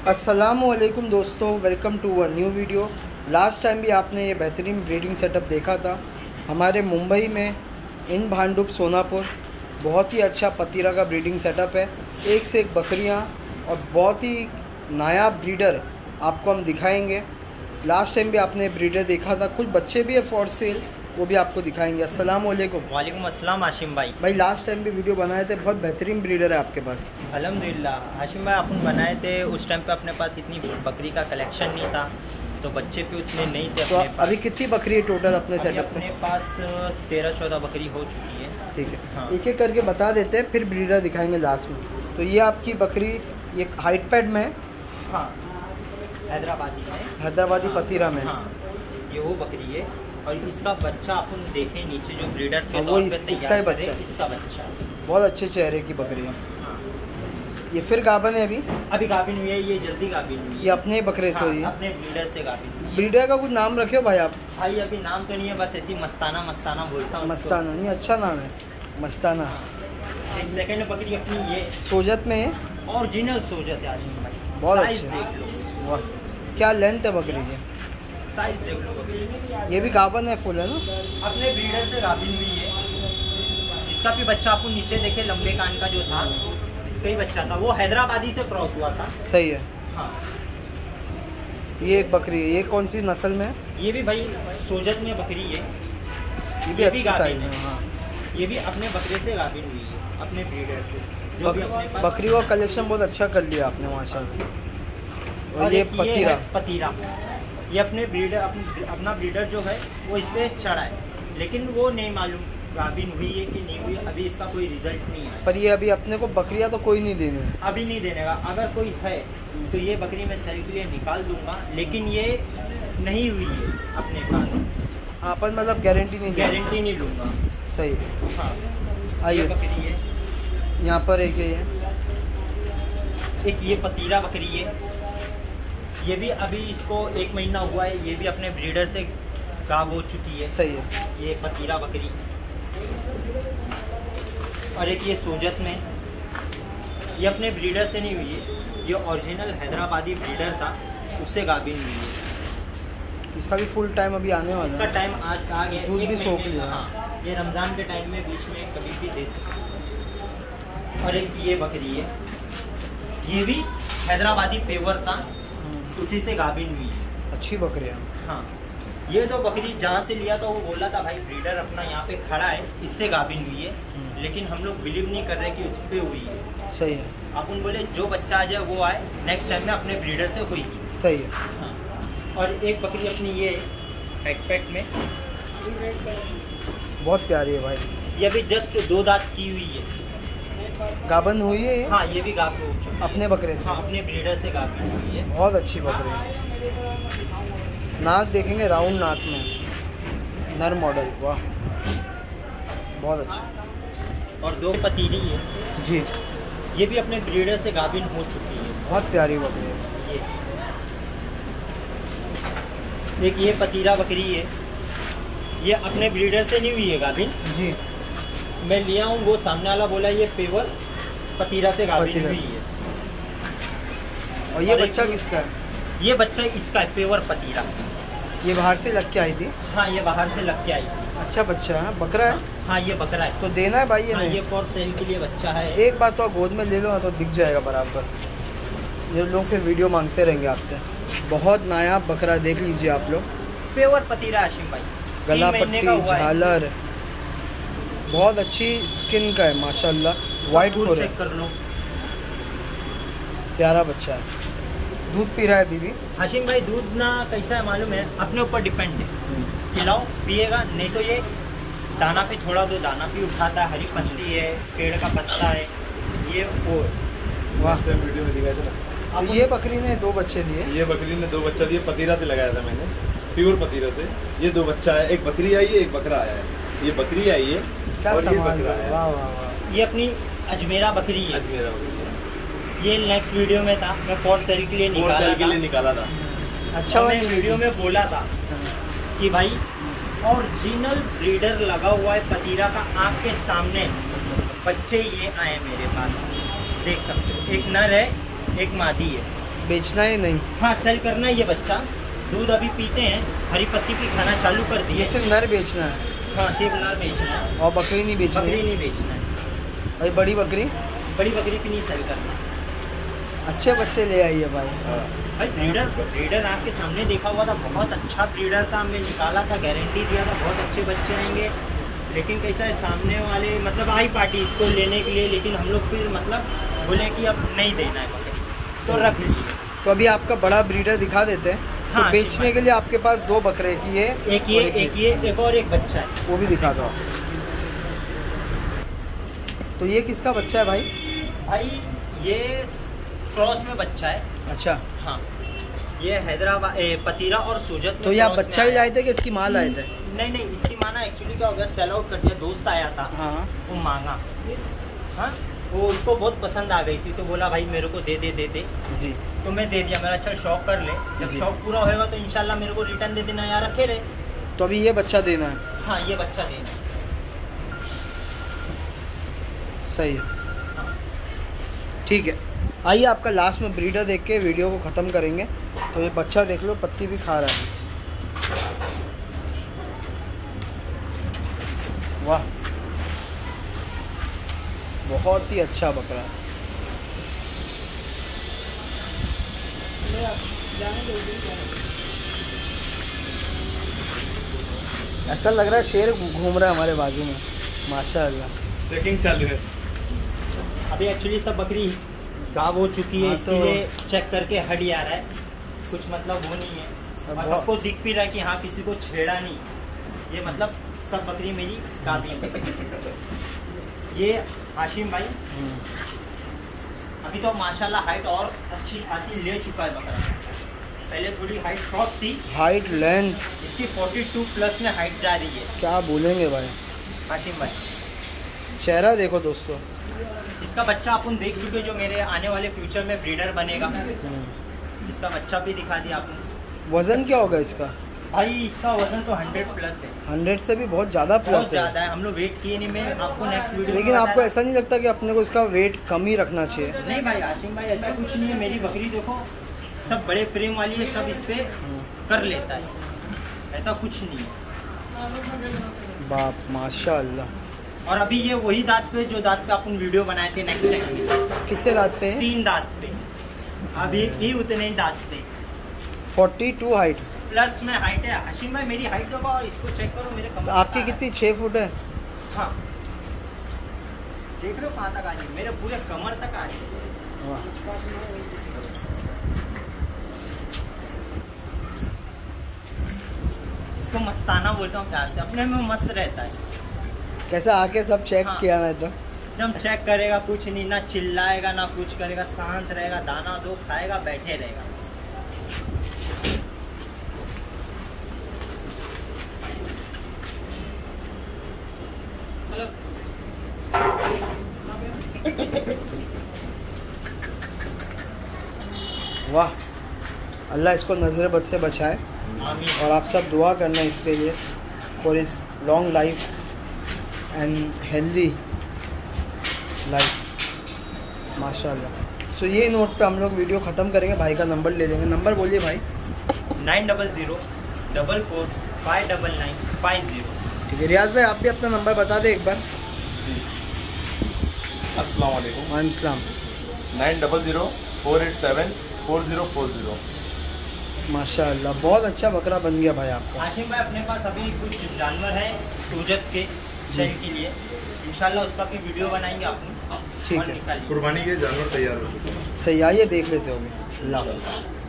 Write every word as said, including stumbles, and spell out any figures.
अस्सलामुअलैकुम दोस्तों, welcome to a new video. Last time भी आपने ये बेहतरीन ब्रीडिंग सेटअप देखा था हमारे मुंबई में इन भांडुप सोनापुर। बहुत ही अच्छा पतीरा का ब्रीडिंग सेटअप है, एक से एक बकरियां और बहुत ही नायाब ब्रीडर आपको हम दिखाएंगे। लास्ट टाइम भी आपने ब्रीडर देखा था, कुछ बच्चे भी है फॉर सेल, वो भी आपको दिखाएंगे। अस्सलाम वालेकुम। वालेकुम अस्सलाम हाशिम भाई। भाई लास्ट टाइम भी वीडियो बनाए थे, बहुत बेहतरीन ब्रीडर है आपके पास। अल्हम्दुलिल्लाह हाशिम भाई, अपन बनाए थे उस टाइम पे अपने पास इतनी बकरी का कलेक्शन नहीं था, तो बच्चे भी उतने नहीं थे तो अपने पास। अभी कितनी बकरी है टोटल अपने सेटअप अपने में? पास तेरह चौदह बकरी हो चुकी है। ठीक है, हाँ। एक एक करके बता देते हैं, फिर ब्रीडर दिखाएंगे लास्ट में। तो ये आपकी बकरी ये हाइट पैड में है? हाँ, हैदराबादी है, हैदराबादी पतीरा में। हाँ, ये वो बकरी है। और इसका बच्चा अपन देखें नीचे जो ब्रीडर के वो तौर इस, पे इसका तैयार ही बच्चा करे, है। इसका बच्चा बहुत अच्छे चेहरे की बकरी है। हाँ। ये फिर गाभन है अभी? अभी गाभिन हुई है, ये जल्दी गाभिन हुई है। ये अपने ही बकरे से हाँ, हुई है? अपने ब्रीडर से गाभिन हुई है। ब्रीडर का कुछ नाम रखे हो भाई आप? भाई अभी नाम तो नहीं है, बस ऐसी मस्ताना मस्ताना बोलता हूँ। मस्ताना? नहीं, अच्छा नाम है मस्ताना। एक सेकंड बकरी अपनी ये सोजत में है? ओरिजिनल सोजत है आशिम भाई। बहुत साइज अच्छे। देख लो, वाह, क्या लेंथ है बकरी की। साइज देख लो बकरी। ये भी गाभन है फुल है ना? अपने ब्रीडर से गाभिन हुई है। इसका भी बच्चा आपको नीचे देखे, लंबे कान का जो था, इसका ही बच्चा था। वो हैदराबादी से क्रॉस हुआ था। सही है। हाँ, ये एक बकरी है, ये कौन सी नस्ल में है? ये भी भाई सोजत में बकरी है। ये भी ये भी अच्छी गाभिन साइज में है। है। हाँ, ये भी अपने बकरे से गाभिन हुई है, अपने ब्रीडर से। जो भी अपने बक, पास बकरी का कलेक्शन बहुत अच्छा कर लिया आपने माशाल्लाह। और और ये एक पतीरा है पतीरा। ये अपने ब्रीडर अपने अपना ब्रीडर जो है वो इस पे चढ़ा है, लेकिन वो नहीं मालूम गाभिन हुई है कि नहीं हुई, अभी इसका कोई रिजल्ट नहीं आया। पर ये अभी अपने को बकरियां तो कोई नहीं देनी है। अभी नहीं देने का। अगर कोई है तो ये बकरी मैं सेल के लिए निकाल दूंगा, लेकिन ये नहीं हुई है अपने पास। हाँ, पर मतलब गारंटी नहीं देनी। गारंटी नहीं लूँगा। सही है। हाँ, आइए। ये बकरी है, यहाँ पर एक ये है। एक ये पतीरा बकरी है। ये भी अभी इसको एक महीना हुआ है, ये भी अपने ब्रीडर से गाभ हो चुकी है। सही है। ये पतीरा बकरी। और एक ये सोजत में, ये अपने ब्रीडर से नहीं हुई है, ये ओरिजिनल हैदराबादी ब्रीडर था, उससे गाभिन हुई है। इसका भी फुल टाइम अभी आने वाला इसका है। टाइम आज आ गया, दूध एक भी सोख महीने- लिया। हाँ, ये रमज़ान के टाइम में बीच में कभी भी दे सकते। और एक ये बकरी है, ये भी हैदराबादी पेवर था, हम्म, उसी से गाभिन हुई है। अच्छी बकरियाँ। हाँ, ये तो बकरी जहाँ से लिया था वो बोला था भाई ब्रीडर अपना यहाँ पे खड़ा है, इससे गाभिन हुई है, हम्म। लेकिन हम लोग बिलीव नहीं कर रहे कि उस पर हुई है। सही है। अपन बोले जो बच्चा आ जाए वो आए, नेक्स्ट टाइम में अपने ब्रीडर से हुई। सही है। हाँ, और एक बकरी अपनी ये बैकपैक में, बहुत प्यारी है भाई। ये अभी जस्ट दो दांत की हुई है। गाभन हुई है ये? हाँ, ये भी गाभ हो चुकी है। अपने बकरे से? हाँ, अपने ब्रीडर से गाभिन हुई है। बहुत अच्छी बकरी है। नाक देखेंगे, राउंड नाक में, नर मॉडल। वाह, बहुत अच्छा। और दो पतीली है, जी, ये भी अपने ब्रीडर से गाभिन हो चुकी है। बहुत प्यारी बकरी है। ये एक ये पतीरा बकरी है, ये अपने ब्रीडर से नहीं हुई है गाभिन। जी, मैं लिया हूँ, वो सामने वाला बोला ये पेवर पतीरा से गाभिन पतीरा हुई से। है। और ये और एक बच्चा ये- किसका है? ये बच्चा इसका है, पेवर पतीरा। ये बाहर से लग के आई थी? हाँ, ये बाहर से लग के आई थी। अच्छा बच्चा है, बकरा है? हाँ, ये बकरा है। तो देना है भाई ये? हाँ, नहीं, ये फॉर सेल के लिए बच्चा है। एक बार तो गोद में ले लो ना, तो दिख जाएगा बराबर। ये लोग फिर वीडियो मांगते रहेंगे आपसे। बहुत नायाब बकरा, देख लीजिए आप लोग। पेवर पतीरा आशिम भाई, गला तीन महीने पट्टी, का हुआ है। झालर, बहुत अच्छी स्किन का है माशाल्लाह। वाइट दूध फुर है, चेक कर लो। प्यारा बच्चा है। दूध पी रहा है बीबी? हाशिम भाई, दूध ना कैसा है मालूम है, अपने ऊपर डिपेंड है। पिलाओ पिएगा, नहीं तो ये दाना पे थोड़ा दो दाना भी उठाता है, हरी पत्ती है, पेड़ का पत्ता है, ये वो। वाह, वीडियो में दिखाया था ना। तो ये बकरी ने दो बच्चे दिए? ये बकरी ने दो बच्चा दिए, पतीरा से लगाया था मैंने, प्योर पतीरा से। ये दो बच्चा है, एक बकरी आई है, एक बकरा आया है। ये बकरी आई है क्या और ये संभाल बकरा रहा है। है। वाह वाह वाह। ये अपनी अजमेरा बकरी है। अजमेरा बकरी है। ये नेक्स्ट वीडियो में था, मैं फॉर सेल के लिए फोर निकाला सेल के लिए था। निकाला था। अच्छा और हुआ मैं नहीं वीडियो दी। में बोला था कि भाई ओरिजिनल ब्रीडर लगा हुआ है पतीरा का, आँख के सामने बच्चे ये आए मेरे पास, देख सकते हो। एक नर है, एक मादी है। बेचना है नहीं? हाँ सेल करना है ये बच्चा। दूध अभी पीते हैं, हरी पत्ती भी खाना चालू कर दी। ये सिर्फ नर बेचना है? हाँ सिर्फ नर बेचना है। और बकरी नहीं बेचनी? बकरी नहीं बेचना है। भाई बड़ी बकरी? बड़ी बकरी भी नहीं सेल करना। अच्छे बच्चे ले आइए भाई। भाई ब्रीडर ब्रीडर आपके सामने देखा हुआ था, बहुत अच्छा ब्रीडर था, हमने निकाला था, गारंटी दिया था बहुत अच्छे बच्चे आएंगे। लेकिन कैसा है, सामने वाले मतलब आई पार्टी इसको लेने के लिए, लेकिन हम लोग फिर मतलब बोले कि अब नहीं देना है बकरी, तो रख लीजिए। तो अभी आपका बड़ा ब्रीडर दिखा देते हैं। हाँ, तो बेचने के लिए आपके पास दो बकरे, एक ये एक ये एक ये एक और एक बच्चा है, वो भी दिखा दो आप। तो ये किसका बच्चा है भाई? भाई ये क्रॉस में बच्चा है। अच्छा हाँ ये हैदराबाद पतीरा और सूजत। तो ये आप बच्चा ही लाए थे कि इसकी माँ लाए थे? नहीं नहीं, इसकी माँ ना एक्चुअली क्या हो गया, सेल आउट कर दिया। दोस्त आया था, हाँ वो मांगा, हाँ वो उसको बहुत पसंद आ गई थी, तो बोला भाई मेरे को दे दे दे दे जी। तो मैं दे दिया। मेरा चल शौक कर ले, जब शौक पूरा होएगा तो इंशाल्लाह मेरे को रिटर्न दे देना, यार रखे रहे। तो अभी ये बच्चा देना है? हाँ ये बच्चा देना। सही है, ठीक है। आइए आपका लास्ट में ब्रीडर देख के वीडियो को ख़त्म करेंगे। तो ये बच्चा देख लो, पत्ती भी खा रहा है। वाह बहुत ही अच्छा बकरा है। ऐसा लग रहा है शेर घूम रहा है हमारे बाजू में, माशाल्लाह। चेकिंग चालू है अभी। एक्चुअली सब बकरी गाँव हो चुकी है, हाँ, इसके तो लिए चेक करके हट आ रहा है, कुछ मतलब वो नहीं है। और सबको दिख भी रहा है कि हाँ किसी को छेड़ा नहीं, ये मतलब सब बकरी मेरी गाभी है। ये हाशिम भाई अभी तो माशाल्लाह हाइट और अच्छी खासी ले चुका है बकरा। पहले थोड़ी हाइट शॉर्ट थी, हाइट लेंथ इसकी बयालीस प्लस में हाइट जा रही है। क्या बोलेंगे भाई। हाशिम भाई चेहरा देखो दोस्तों। इसका बच्चा अपन देख चुके, जो मेरे आने वाले फ्यूचर में ब्रीडर बनेगा। इसका बच्चा भी दिखा दिया आपने। वजन क्या होगा इसका? भाई इसका वजन तो हंड्रेड प्लस है। हंड्रेड से भी बहुत ज़्यादा बहुत प्लस है। ज़्यादा है, हम लोग वेट किए नहीं। मैं आपको नेक्स्ट वीडियो लेकिन आपको ऐसा नहीं लगता कि अपने को इसका वेट कम ही रखना चाहिए? नहीं भाई हाशिम भाई ऐसा कुछ नहीं है। मेरी बकरी देखो सब बड़े फ्रेम वाली है, सब इस पे कर लेता है, ऐसा कुछ नहीं है। बाप माशाल्लाह। और अभी ये वही दांत पे जो दांत पे अपन वीडियो बनाए थे नेक्स्ट टाइम में। कितने दांत पे है? तीन दांत पे, अभी भी उतने ही दांत पे। फोर्टी टू हाइट प्लस में हाइट है। हाशिम भाई मेरी हाइट देखो, इसको चेक करो मेरे कमर। तो आपकी कितनी? छः फुट है? हाँ देख लो कहाँ तक आ रही है, मेरे पूरे कमर तक आ रही है। वाह इसको मस्ताना बोलता हूँ प्यार से, अपने में मस्त रहता है। कैसा आके सब चेक हाँ। किया मैं तो। जब चेक करेगा कुछ नहीं, ना चिल्लाएगा ना कुछ करेगा, शांत रहेगा, दाना दो खाएगा, बैठे रहेगा। वाह अल्लाह इसको नज़र बद से बचाए। आमीन। और आप सब दुआ करना इसके लिए, फॉर इस long life and healthy life माशाल्लाह। सो ये नोट पे हम लोग वीडियो ख़त्म करेंगे। भाई का नंबर ले लेंगे। नंबर बोलिए भाई। Nine double zero double four five double nine five zero. ठीक है रियाज भाई, आप भी अपना नंबर बता दें एक बार। अस्सलाम वालेकुम। वालेकुम सलाम। Nine double zero four eight seven four zero four zero. माशाल्लाह बहुत अच्छा बकरा बन गया भाई आपका। हाशिम भाई अपने पास अभी कुछ जानवर हैं सूजत के सेल के लिए, इंशाल्लाह उसका भी वीडियो बनाएंगे आपने। ठीक और है। निकालिए। कुर्बानी के जानवर तैयार हो चुके हैं। सही आइए देख लेते हो अभी। अल्लाह हाफ़िज़।